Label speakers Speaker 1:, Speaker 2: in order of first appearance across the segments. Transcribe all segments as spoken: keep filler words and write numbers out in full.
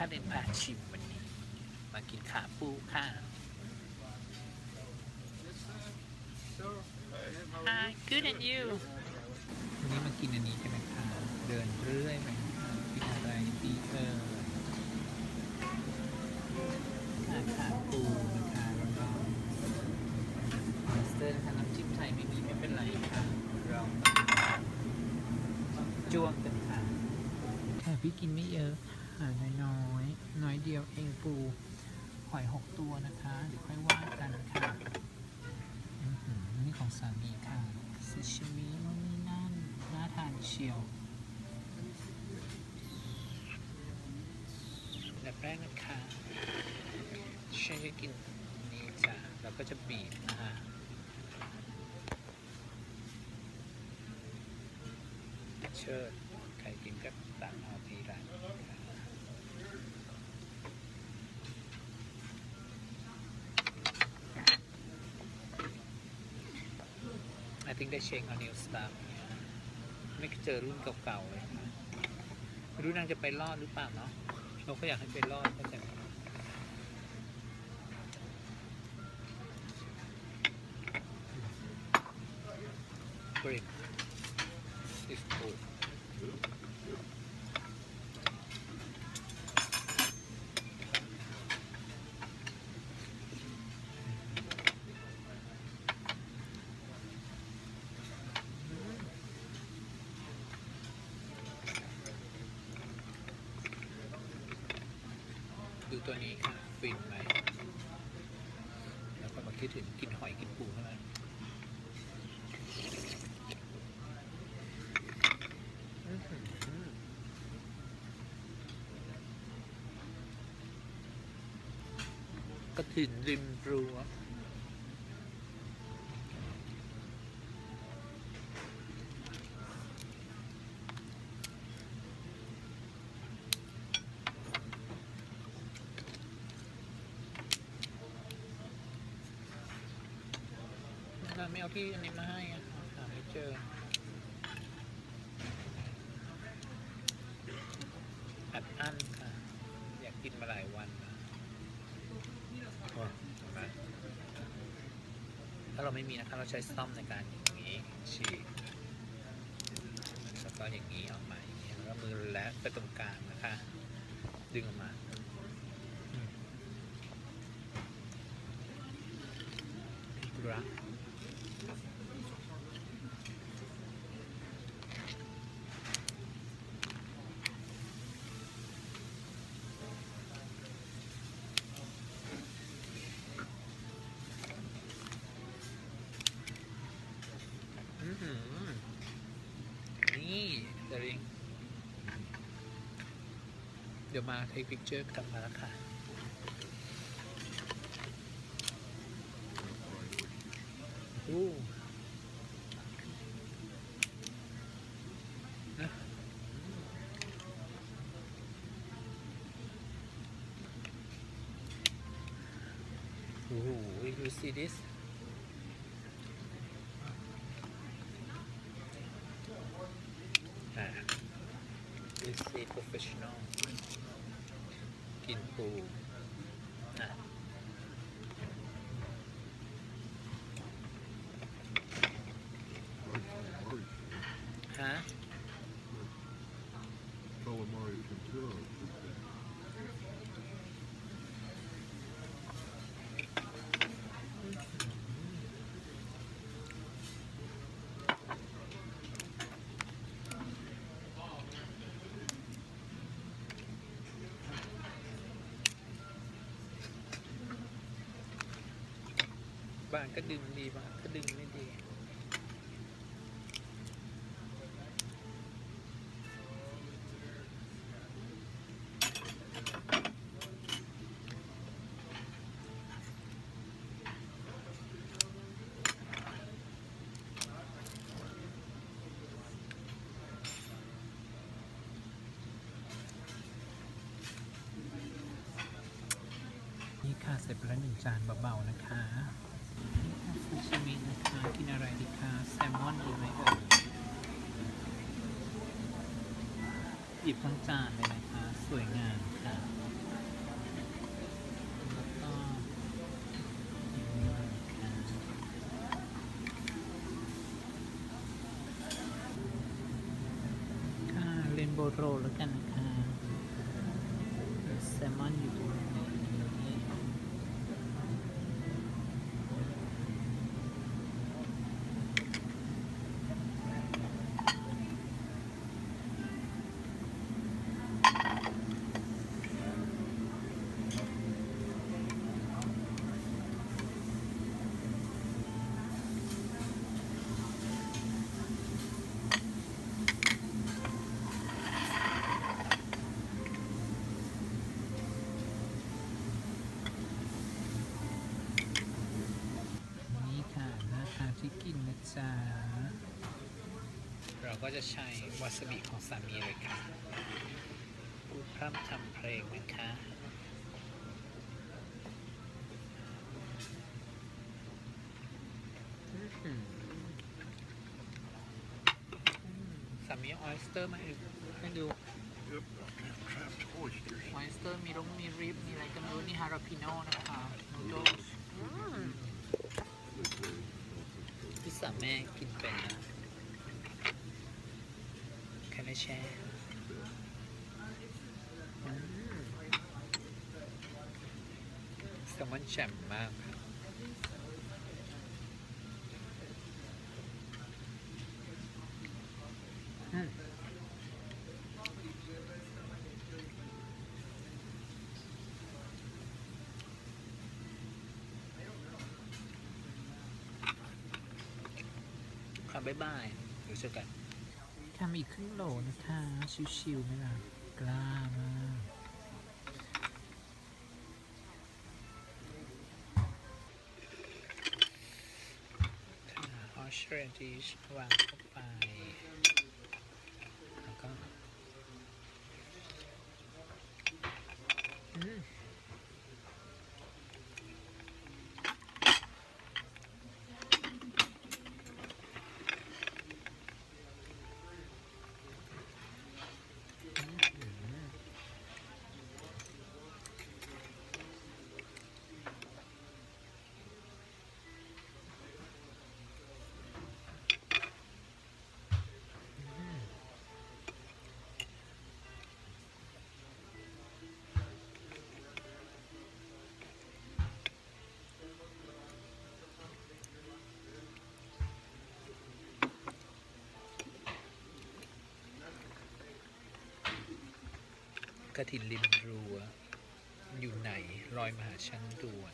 Speaker 1: ค่าเดินพาชิมวันนี้มากินขาปูค่ะ Hi good and you วันนี้มากินอันนี้ใช่ไหมคะเดินเรื่อยไปกินอะไรดีเออขาขาปูนะคะแล้วก็มาสเตอร์นะคะน้ำจิ้มไทยไม่มีไม่เป็นไรค่ะเราจ้วงกันค่ะค่ะพี่กินไม่เยอะค่ะน้อยๆน้อยเดียวเองปูหอยหกตัวนะคะเดี๋ยวค่อยว่ากันค่ะนี่ของสามีค่ะซูชิมินู่นนี่นั่นน่าทานเชียวแบบแรกนะคะฉันจะกินนี่จ้ะแล้วก็จะบีบนะคะเชิดใครกินก็ตักเอาทีละI think they change our new stuff ไม่เจอรุ่นเก่าๆเลยไม่รู้นางจะไปรอดหรือเปล่าเนาะเราก็อยากให้ไปรอดก็แต่ Great it's goodดูตัวนี้ค่ะฟินไหมแล้วก็มาคิดถึงกินหอยกินปูเท่านั้นกระถิ่นริมรั้วไม่เอาที่อันนี้มาให้อะหาไม่เจออัดอั้นค่ะอยากกินมาหลายวันนะถ้าเราไม่มีนะคะเราใช้ซ่อมในการอย่างนี้ฉีกแล้วก็อย่างนี้ออกมาอย่างนี้แล้วก็มือและไปตรงกลางนะคะดึงออกมารักนี่เดี๋ยวเดี๋ยวมา take picture กลับมาแล้วค่ะโอ้นะโอ้โห you see thisอ่า this is professional กินปูนะฮะบางก็ดึงดีบางก็ดึงไม่ดีนี่ค่ะเสร็จไปแล้วหนึ่งจานเบาๆนะคะนี่ค่ะซูชิมินะคะกินอะไรดีคะแซลมอนดีไหมเอ่ยหยิบทั้งจานเลยนะคะสวยงามค่ะโรแล้วกันนะคะแซลมอนอยู่ตรงนี้ที่กินนะจ๊ะเราก็จะใช้วาซาบิของสามีเลยค่ะพูดพร่ำทำเพลงนะคะสามีออยสเตอร์มาให้ดูออยสเตอร์มีรงมีริบมีอะไรกันรู้นี่ฮาราพิโน่นะคะนูโดลพิซซ่าแม่กินเป็นนะแค่ได้แช่แซลมอนแจ่มมากค่ะบ๊ายบายเดี๋ยวเจอกันทำอีกครึ่งโหลนะคะชิวๆไหมล่ะกล้ามากฮอชเรนจิชวางเข้าไปแล้วก็อืมกฐินริมรั้วอยู่ไหนรอยมหาชันด่วน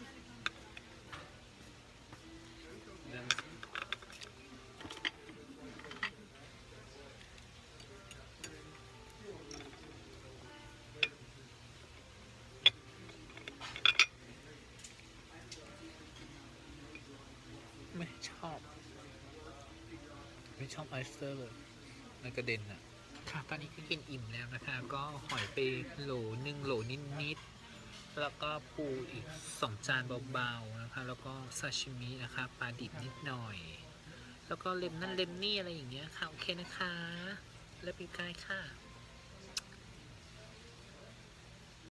Speaker 1: ไม่ชอบไม่ชอบออยสเตอร์เลยในกระเด็นอ่ะค่ะตอนนี้ก็กินอิ่มแล้วนะคะก็หอยไปโหลหนึ่งโหลนิดๆแล้วก็ปูอีกสองจานเบาๆนะคะแล้วก็ซาชิมินะคะปลาดิบนิดหน่อยแล้วก็เล็มนั่นเล็มนี่อะไรอย่างเงี้ยค่ะโอเคนะคะแล้วปีกายค่ะ